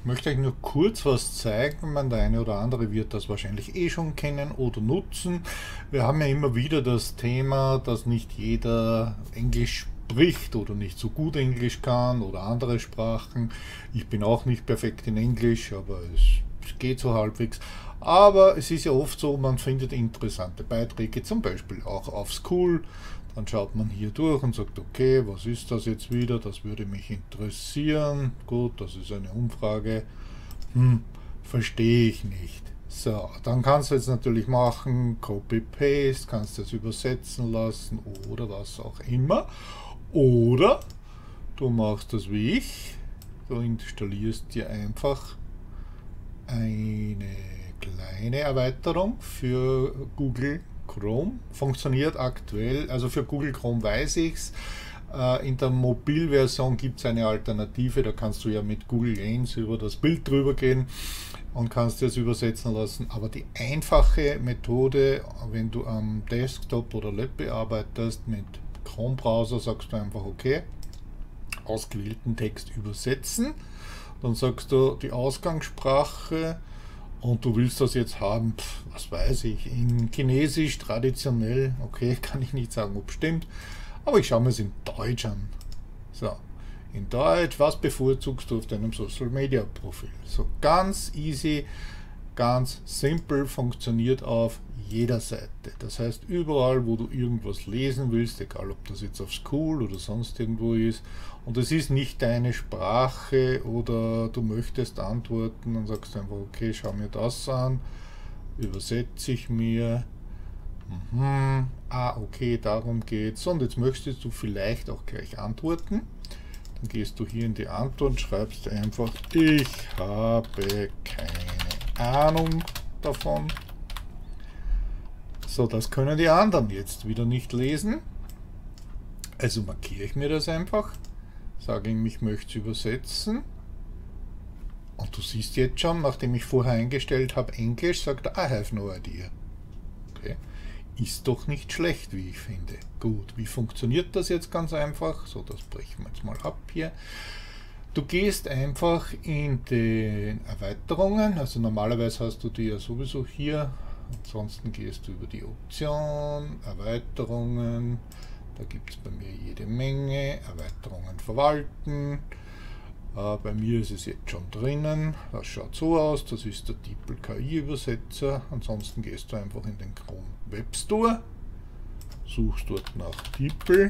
Ich möchte euch nur kurz was zeigen. Der eine oder andere wird das wahrscheinlich eh schon kennen oder nutzen. Wir haben ja immer wieder das Thema, dass nicht jeder Englisch spricht oder nicht so gut Englisch kann oder andere Sprachen. Ich bin auch nicht perfekt in Englisch, aber es geht so halbwegs. Aber es ist ja oft so, man findet interessante Beiträge, zum Beispiel auch auf School. Dann schaut man hier durch und sagt, okay, was ist das jetzt wieder? Das würde mich interessieren. Gut, das ist eine Umfrage. Verstehe ich nicht. So, dann kannst du jetzt natürlich machen, Copy-Paste, kannst das übersetzen lassen oder was auch immer. Oder du machst das wie ich. Du installierst dir einfach eine kleine Erweiterung für Google Chrome. Funktioniert aktuell, also für Google Chrome weiß ich es. In der Mobilversion gibt es eine Alternative, da kannst du ja mit Google Lens über das Bild drüber gehen und kannst das übersetzen lassen. Aber die einfache Methode, wenn du am Desktop oder Laptop arbeitest mit Chrome Browser, sagst du einfach okay, ausgewählten Text übersetzen. Dann sagst du die Ausgangssprache und du willst das jetzt haben, was weiß ich, in Chinesisch traditionell, okay, kann ich nicht sagen, ob stimmt, aber ich schaue mir es in Deutsch an. So, in Deutsch, was bevorzugst du auf deinem Social Media Profil? So ganz easy, ganz simpel, funktioniert auf jeder Seite. Das heißt, überall, wo du irgendwas lesen willst, egal ob das jetzt auf School oder sonst irgendwo ist, und es ist nicht deine Sprache oder du möchtest antworten, dann sagst du einfach, okay, schau mir das an, übersetze ich mir, okay, darum geht's, und jetzt möchtest du vielleicht auch gleich antworten. Dann gehst du hier in die Antwort, schreibst einfach, ich habe keine Ahnung davon. So, das können die anderen jetzt wieder nicht lesen. Also markiere ich mir das einfach, sage ihm, ich möchte es übersetzen. Und du siehst jetzt schon, nachdem ich vorher eingestellt habe Englisch, sagt er, I have no idea. Okay. Ist doch nicht schlecht, wie ich finde. Gut, wie funktioniert das jetzt ganz einfach? So, das brechen wir jetzt mal ab hier. Du gehst einfach in den Erweiterungen, also normalerweise hast du die ja sowieso hier. Ansonsten gehst du über die Option, Erweiterungen, da gibt es bei mir jede Menge, Erweiterungen verwalten. Bei mir ist es jetzt schon drinnen, das schaut so aus, das ist der DeepL KI-Übersetzer. Ansonsten gehst du einfach in den Chrome Web Store, suchst dort nach DeepL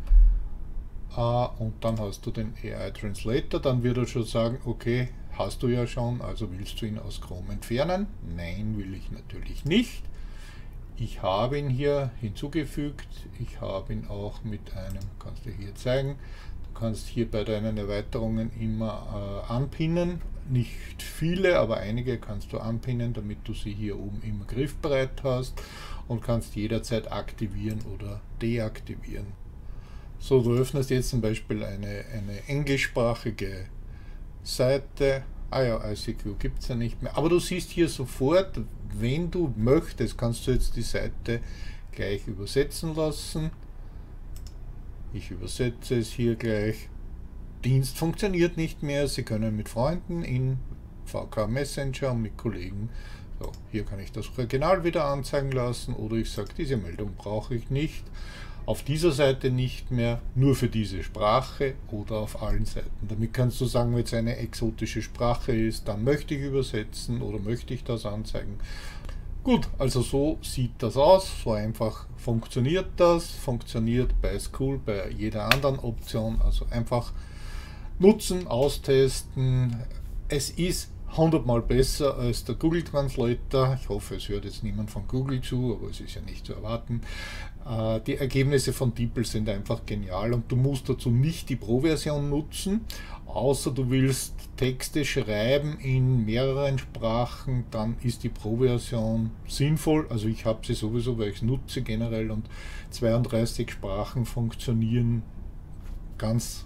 und dann hast du den AI Translator, dann wird er schon sagen, okay, hast du ja schon, also willst du ihn aus Chrome entfernen? Nein, will ich natürlich nicht. Ich habe ihn hier hinzugefügt. Ich habe ihn auch mit einem, kannst du hier zeigen, du kannst hier bei deinen Erweiterungen immer anpinnen. Nicht viele, aber einige kannst du anpinnen, damit du sie hier oben immer griffbereit hast und kannst jederzeit aktivieren oder deaktivieren. So, du öffnest jetzt zum Beispiel eine englischsprachige Seite, ja, ICQ gibt es ja nicht mehr, aber du siehst hier sofort, wenn du möchtest, kannst du jetzt die Seite gleich übersetzen lassen. Ich übersetze es hier gleich. Dienst funktioniert nicht mehr, Sie können mit Freunden in VK Messenger und mit Kollegen, so, hier kann ich das Original wieder anzeigen lassen oder ich sage, diese Meldung brauche ich nicht. Auf dieser Seite nicht mehr, nur für diese Sprache oder auf allen Seiten. Damit kannst du sagen, wenn es eine exotische Sprache ist, dann möchte ich übersetzen oder möchte ich das anzeigen. Gut, also so sieht das aus, so einfach funktioniert das, funktioniert bei School, bei jeder anderen Option, also einfach nutzen, austesten. Es ist 100-mal besser als der Google Translator. Ich hoffe, es hört jetzt niemand von Google zu, aber es ist ja nicht zu erwarten. Die Ergebnisse von DeepL sind einfach genial und du musst dazu nicht die Pro-Version nutzen, außer du willst Texte schreiben in mehreren Sprachen, dann ist die Pro-Version sinnvoll. Also ich habe sie sowieso, weil ich es nutze generell, und 32 Sprachen funktionieren ganz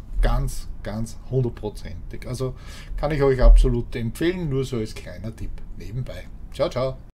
hundertprozentig. Also kann ich euch absolut empfehlen, nur so als kleiner Tipp nebenbei. Ciao, ciao.